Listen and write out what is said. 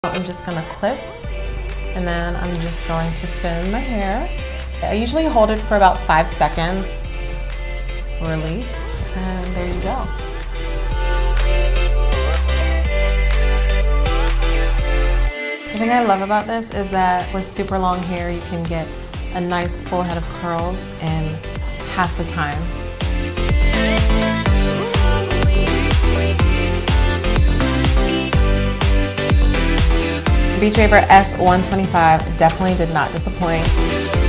I'm just going to clip, and then I'm just going to spin my hair. I usually hold it for about 5 seconds, release, and there you go. The thing I love about this is that with super long hair, you can get a nice full head of curls in half the time. Beachwaver S1.25 definitely did not disappoint.